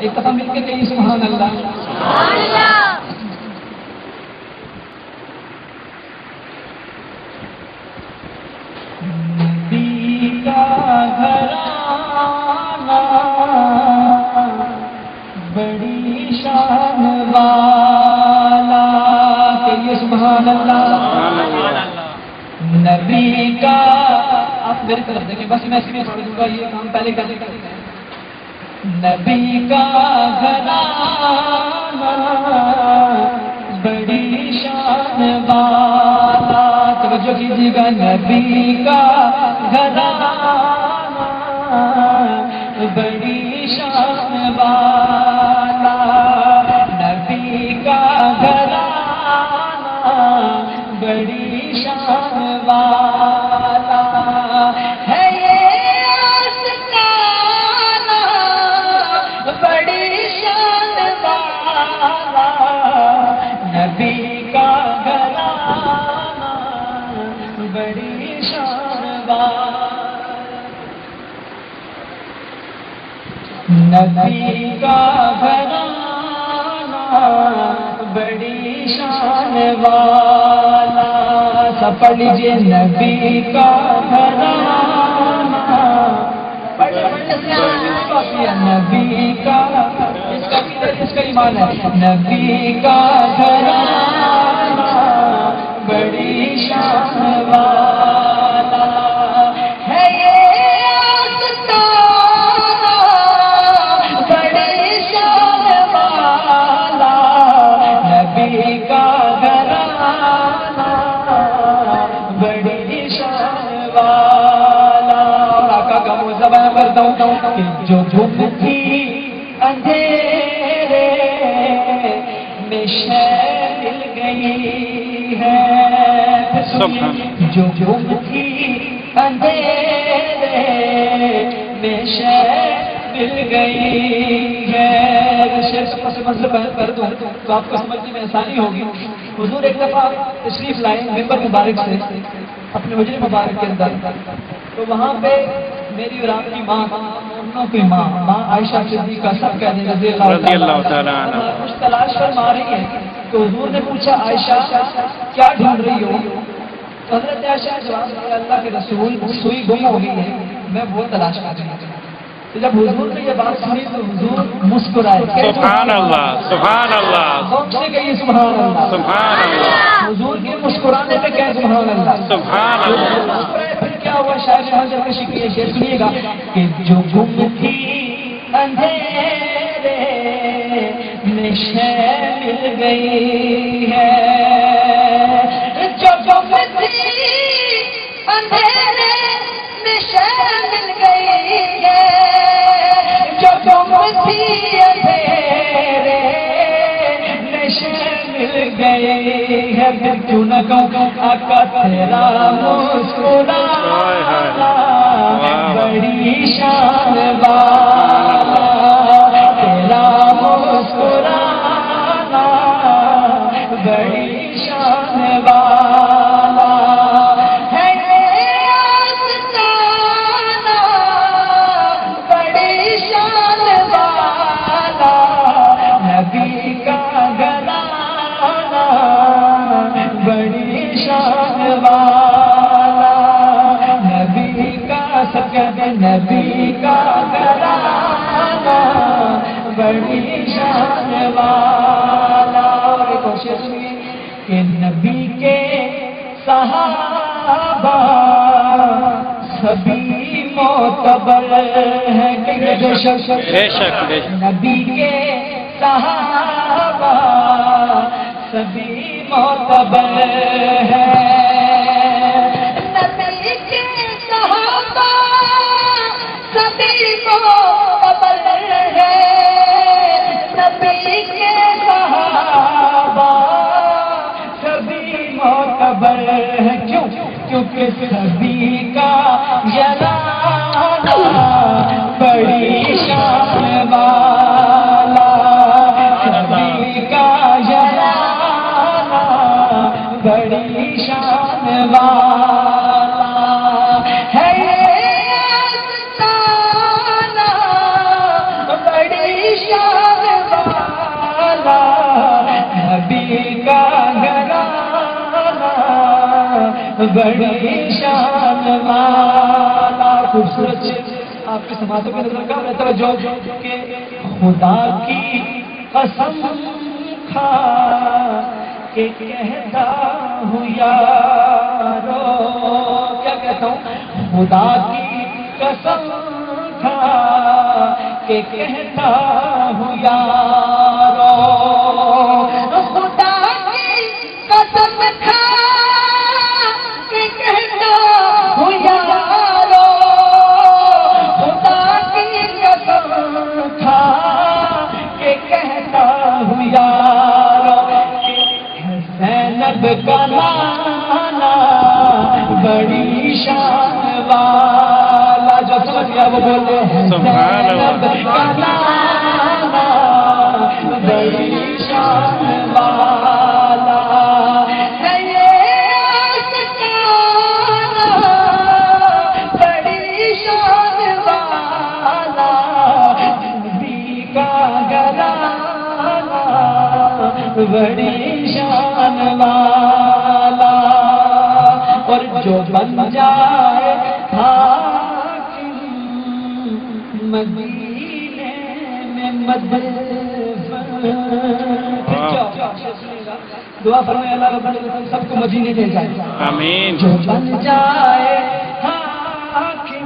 ایک دفعہ مل کے کہیے سبحان اللہ۔ سبحان اللہ۔ نبی کا گھرانہ بڑی شان والا، کہیے سبحان اللہ۔ نبی کا، آپ میری طرف دیکھیں بس میں اس میں چھوڑ دوں گا، یہ کام پہلے کرنے کا ہے۔ نبی کا گھرانہ بڑی شان والا، توجہ کیجیے گا، نبی کا گھرانہ بڑی شان والا، نبی کا گھرانہ بڑی شان والا ہے، یہ آستانہ بڑی شان والا، نبی کا گھرانہ بڑی شان والا، نبی کا گھرانہ بڑی شان والا، سب پڑھ لیجیے، نبی کا گھرانہ، نبی کا، اس کا ایمان ہے، نبی کا گھرانہ بڑی شان والا ہے، یہ آستانہ بڑی شان والا، نبی کا گھرانہ بڑی شان والا، اور آقا کا موضوع بیان کرتا ہوں کہ جو گم تھی اندھیرے میں شے مل گئی ہے، جو گم تھی اندھیرے میں شے مل گئی ہے، شیخ کا پس منظر بیان کر دوں تو آپ کو سمجھنے میں آسانی ہوگی۔ حضور ایک دفعہ تشریف لائے ممبر مبارک سے اپنے حجرے مبارک کے اندر، تو وہاں پہ میری اور آپ کی ماں، دونوں کی ماں عائشہ صدیقہ سب کہہ دیں رضی اللہ تعالیٰ عنہ، کچھ تلاش فرما رہی ہے، تو حضور نے پوچھا عائشہ کیا ڈھونڈ رہی ہو؟ تو حضرت عائشہ نے جواب دیا اللہ کے رسول سوئی گم ہو گئی ہے، میں وہ تلاش کر رہی ہوں۔ تو جب حضور نے یہ بات سنی تو حضور مسکرائے، سبحان اللہ سبحان اللہ سے کہیے سبحان اللہ، سبحان اللہ حضور کے مسکرانے پہ کہیں سبحان اللہ، سبحان اللہ۔ مسکرائے پھر کیا ہوا؟ شاید حضر میں شکریہ شیر سنیے گا کہ جو گم تھی اندھیرے میں شے مل گئی ہے، جو گم تھی اندھیرے میں شے مل گئی ہے، جو گم تھی اندھیرے میں شے مل گئی ہے، پھر کیوں نہ کہوں آقا تیرا مسکرانا بڑی شان والا، تیرا مسکرانا بڑی شان والا ہے، یہ آستانہ بڑی شان والا، نبی کا گھرانہ بڑی شان والا، نبی کا سکن، نبی کا گھرانہ بڑی شان والا، اور ایک اور شعر سنیے کہ نبی کے صحابہ سبھی معتبر ہیں، کہ بے شک بے شک بے شک نبی کے صحابہ سبھی معتبر ہیں، نبی کے صحابہ سبھی معتبر ہیں، نبی کے صحابہ سبھی معتبر ہیں، کیوں؟ کیونکہ سبھی کا یارانہ بڑی شان والا، سبھی کا یارانہ بڑی شان والا ہے، یہ آستانہ بڑی شان بڑی شان والا. خوبصورت آپ کے سماعتوں کے نظر کام رہتا ہے جو کہ خدا کی قسم کھا کہ کہتا ہوں یارو. کیا کہتا ہوں؟ خدا کی قسم کھا کہ کہتا ہوں یارو. خدا کی قسم کھا کہ کہتا ہوں یارو. خدا کی قسم کھا کہ کہتا ہوں یارو. زینب کا نانا بڑی شان والا. جو سمجھ گیا وہ بولے سبحان اللہ. زینب کا نانا بڑی شان والا. بڑی شان والا نبی کا گھرانہ بڑی شان والا. اور جو بن جائے حاکم مدینے میں مدفن. دعا فرمائے اللہ رب العزت سب کو مدینے لے جائے. آمین. جو بن جائے حاکم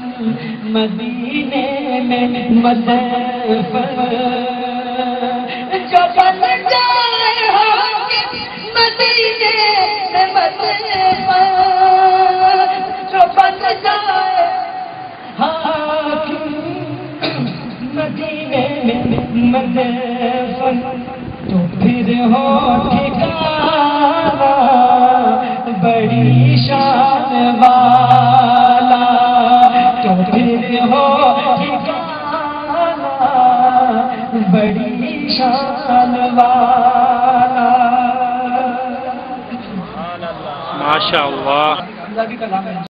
مدینے میں مدفن. جو بن جائے حاکم مدینے میں مدفن. جو بن جائے حاکم مدینے میں مدفن تو پھر ہو ٹھکانہ بڑی شان والا. تو پھر ہو ٹھکانہ بڑی شان والا. ماشاء اللہ. اللہ کی کلام ہے.